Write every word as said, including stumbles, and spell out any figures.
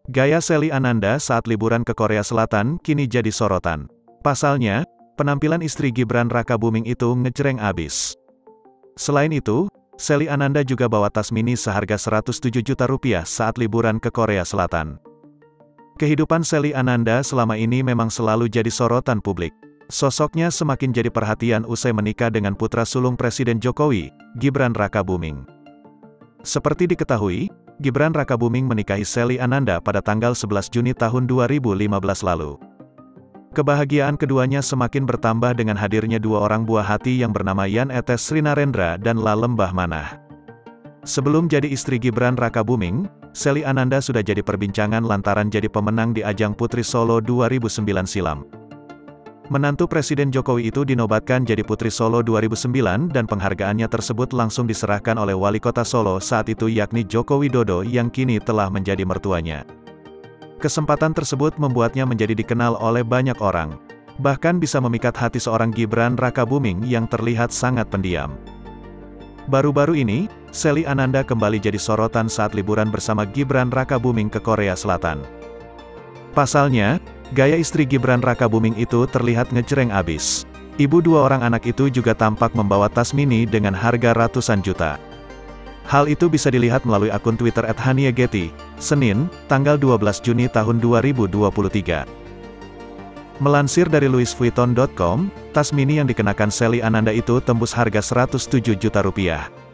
Gaya Shelly Ananda saat liburan ke Korea Selatan kini jadi sorotan. Pasalnya, penampilan istri Gibran Rakabuming itu ngejreng abis. Selain itu, Shelly Ananda juga bawa tas mini seharga seratus tujuh juta rupiah saat liburan ke Korea Selatan. Kehidupan Shelly Ananda selama ini memang selalu jadi sorotan publik. Sosoknya semakin jadi perhatian usai menikah dengan putra sulung Presiden Jokowi, Gibran Rakabuming. Seperti diketahui, Gibran Rakabuming menikahi Shelly Ananda pada tanggal sebelas Juni tahun dua ribu lima belas lalu. Kebahagiaan keduanya semakin bertambah dengan hadirnya dua orang buah hati yang bernama Yan Etes Srinarendra dan Lalem Bahmanah. Sebelum jadi istri Gibran Rakabuming, Shelly Ananda sudah jadi perbincangan lantaran jadi pemenang di ajang Putri Solo dua ribu sembilan silam. Menantu Presiden Jokowi itu dinobatkan jadi Putri Solo dua ribu sembilan dan penghargaannya tersebut langsung diserahkan oleh Wali Kota Solo saat itu yakni Joko Widodo yang kini telah menjadi mertuanya. Kesempatan tersebut membuatnya menjadi dikenal oleh banyak orang. Bahkan bisa memikat hati seorang Gibran Rakabuming yang terlihat sangat pendiam. Baru-baru ini, Shelly Ananda kembali jadi sorotan saat liburan bersama Gibran Rakabuming ke Korea Selatan. Pasalnya, gaya istri Gibran Rakabuming itu terlihat ngejreng abis. Ibu dua orang anak itu juga tampak membawa tas mini dengan harga ratusan juta. Hal itu bisa dilihat melalui akun Twitter et hania getty, Senin, tanggal dua belas Juni tahun dua ribu dua puluh tiga. Melansir dari louis vuitton titik com, tas mini yang dikenakan Shelly Ananda itu tembus harga seratus tujuh juta rupiah.